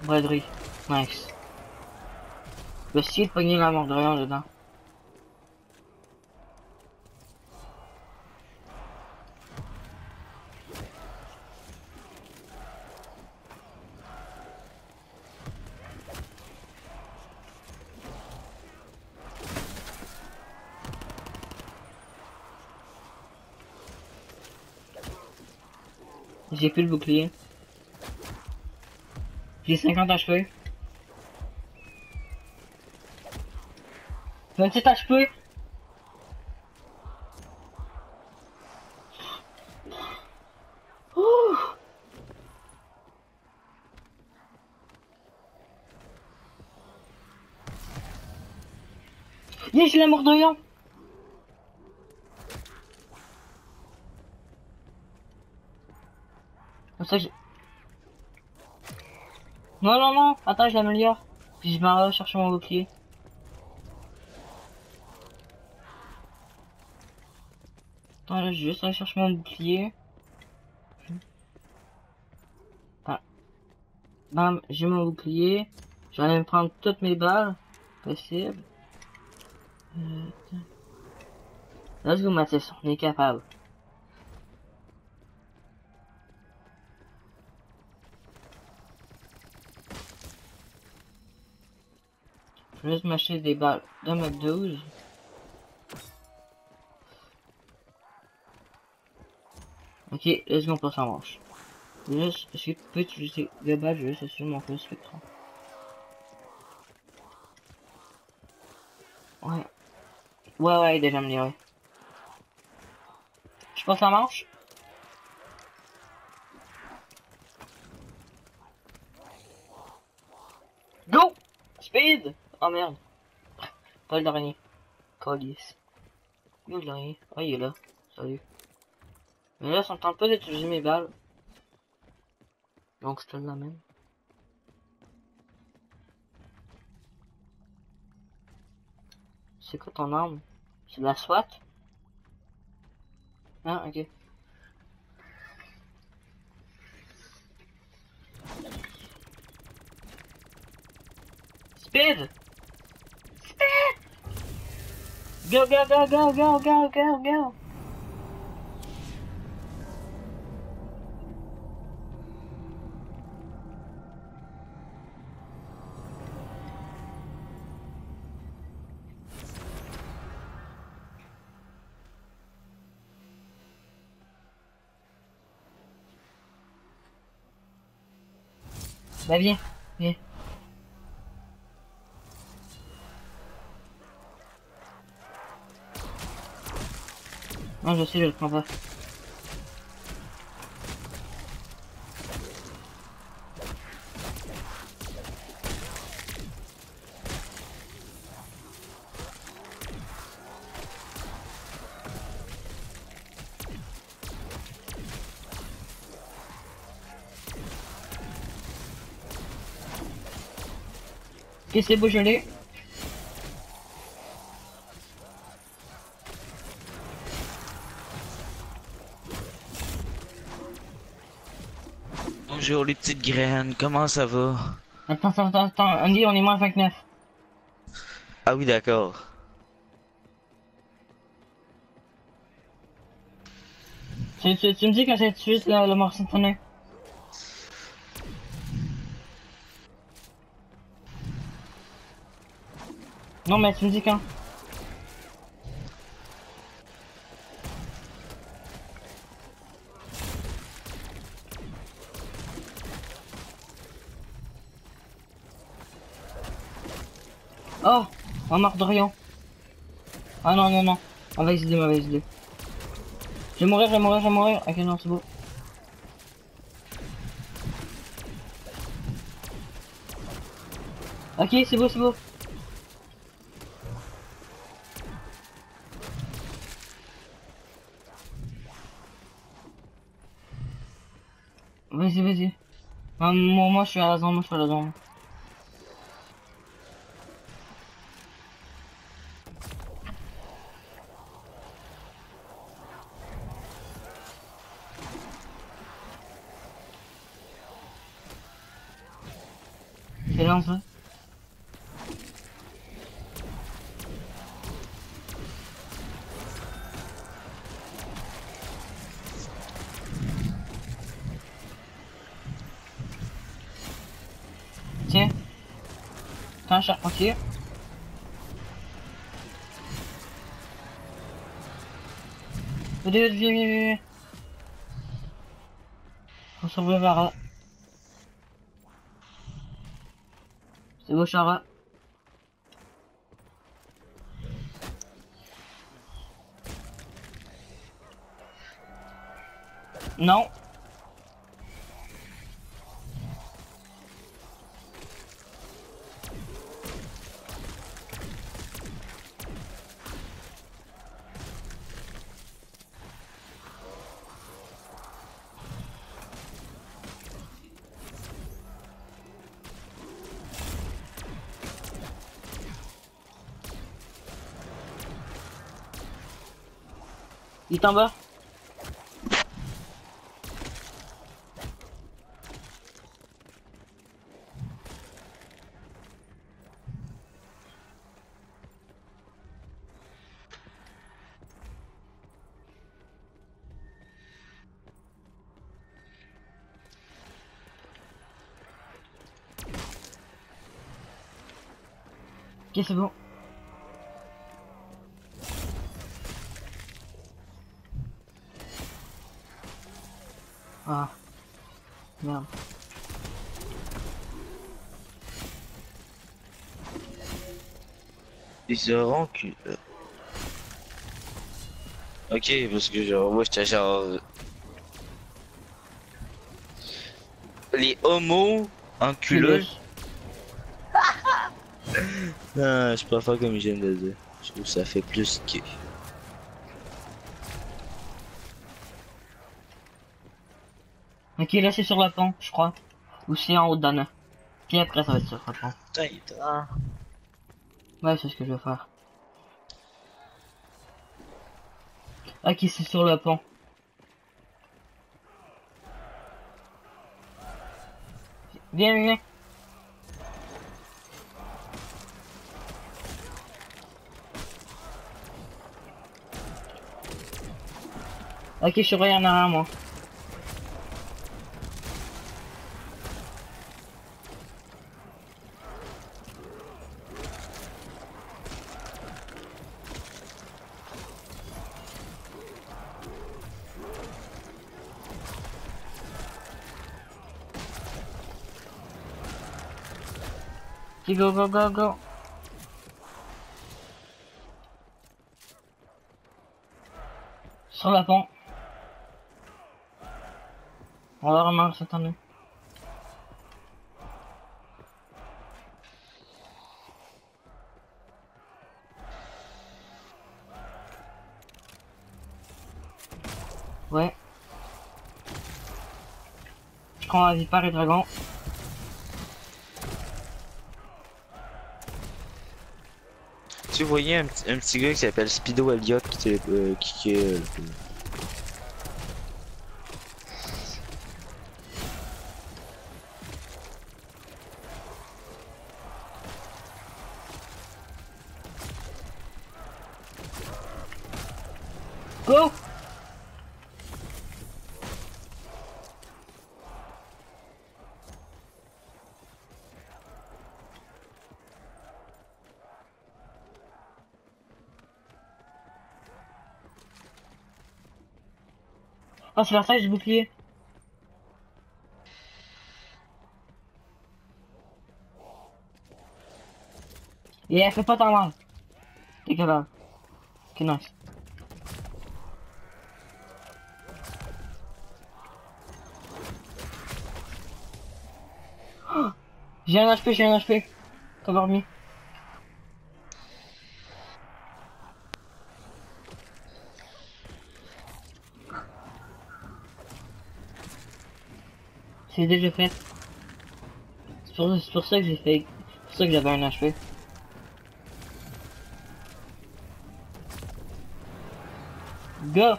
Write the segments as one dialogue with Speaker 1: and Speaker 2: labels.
Speaker 1: Braderie. Nice. Je vais essayer de pogner la mort de rien dedans. J'ai plus le bouclier. J'ai 50 HP. 27 HP. Ouh. Yeah, j'ai la mort de rien. Comme ça, non, non, non. Attends, je l'améliore. Puis je vais chercher mon bouclier. Attends, là, je vais juste aller chercher mon bouclier. Ah. Bam, j'ai mon bouclier. Je vais aller me prendre toutes mes balles. Possible. Let's go, Mathis. On est capable. Je vais juste m'acheter des balles de mode 12. Ok, let's go, on passe en manche. Juste, est-ce que tu peux utiliser le badge juste sur mon feu spectrum? Ouais. Ouais, ouais, déjà amélioré. Je passe en manche. Go! Speed! Oh merde. Pas d'araignée. Calice. Où est l'araignée? Ah, il est là. Salut. Mais là, ça me tente pas d'utiliser mes balles. Donc, je te l'amène. C'est quoi ton arme? C'est de la SWAT? Ah, ok. Speed! Speed! Go, go, go, go, go, go, go, go! Bah, viens, viens. Non, je sais, je le prends pas. Ok, c'est beau, je l'ai.
Speaker 2: Bonjour les petites graines, comment ça va?
Speaker 1: Attends, attends, attends, attends. Andy, on est moins 29.
Speaker 2: Ah oui, d'accord.
Speaker 1: Tu me dis quand c'est tout de suite le morceau de tonnerre. Non, mais tu me dis quand. Oh, on marque de rien. Ah non, non, non. Mauvaise idée, mauvaise idée. Je vais mourir, je vais mourir, je vais mourir. Ok, non, c'est beau. Ok, c'est beau, c'est beau. Vas-y, vas-y. Moi, je suis à la zone, moi, je suis à la zone. Fais-le un peu. Tiens. T'as un charpentier. Viens. On s'en va vers là. C'est beau, Chara. Non. Il est en bas. Ok, c'est bon. Ah. Merde.
Speaker 2: Ils auront que... Ok, parce que genre, moi j'étais genre... Les homos en culotte. Non, je préfère comme je viens de le dire. Je trouve que ça fait plus que...
Speaker 1: Ok, là c'est sur la pente, je crois. Ou c'est en haut d'Anna. Puis après ça va être sur la pente.
Speaker 2: Putain, il est tard.
Speaker 1: Ouais, c'est ce que je vais faire. Ok, c'est sur le pont. Viens. Ok, je suis rien derrière moi. Ok, go. Sur la pont. On va remarquer cette année. Ouais. Je prends la vipère et dragon.
Speaker 2: Tu voyais un petit gars qui s'appelle Speedo Elliott qui est...
Speaker 1: Go! Ah, c'est la taille du bouclier. Et elle fait pas tant mal. T'es capable. Ok, nice. Oh, j'ai un HP. Cover me. C'est déjà fait. C'est pour ça que j'ai fait. C'est pour ça que j'avais un HP. Go!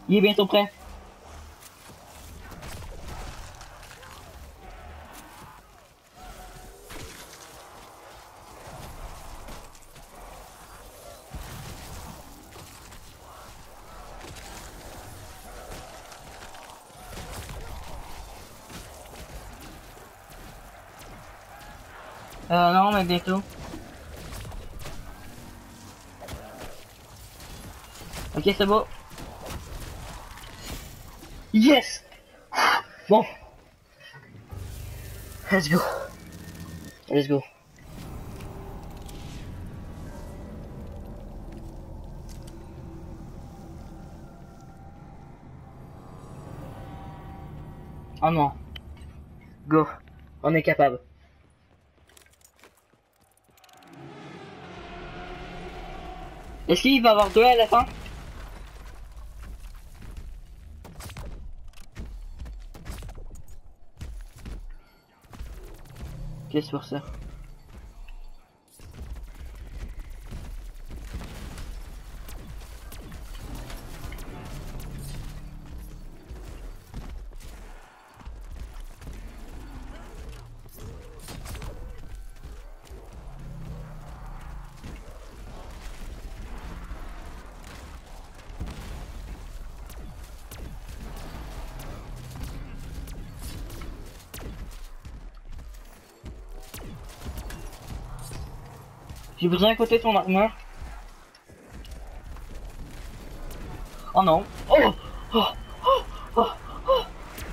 Speaker 1: Il est bientôt prêt. Non, mais bientôt. Ok, c'est beau. Yes! Bon. Let's go. Let's go. Oh non. Go. On est capable. Est-ce qu'il va y avoir 2 à la fin? Qu'est-ce pour ça? J'ai besoin à côté de ton armure. Oh non. Oh, oh, oh, oh, oh.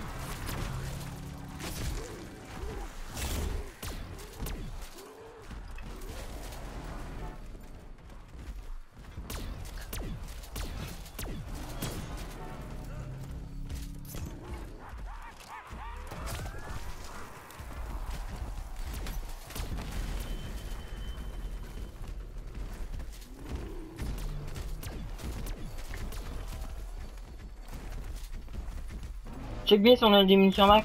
Speaker 1: Check bien si on a des munitions max.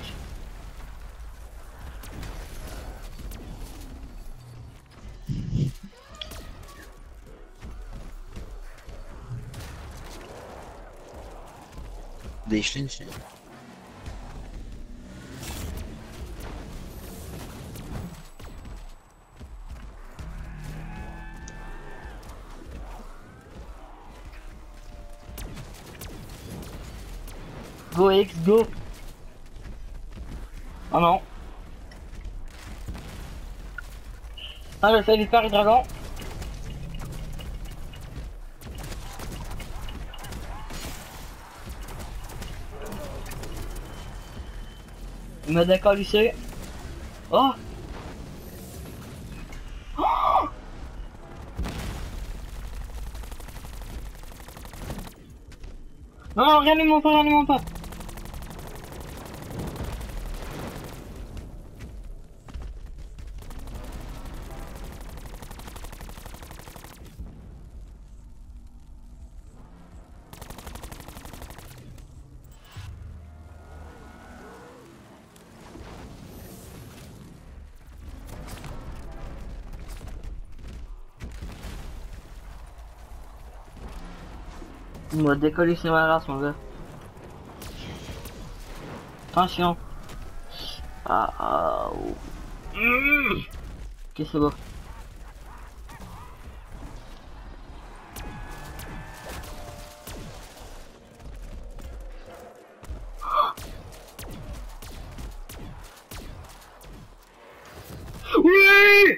Speaker 2: Des chlins.
Speaker 1: Go X, go. Oh non. Ah, je fais vite Paris Dragon. Il m'a d'accord lycée. Oh. Oh. Non, non, réanime-moi pas, réanime-moi pas. Il m'a décollé sur ma race, mon gars. Attention. Ah, oh. Ok, c'est bon. Oui!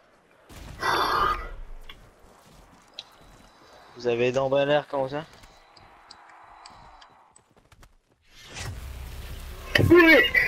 Speaker 2: Vous avez donc bien l'air content?
Speaker 1: Oui!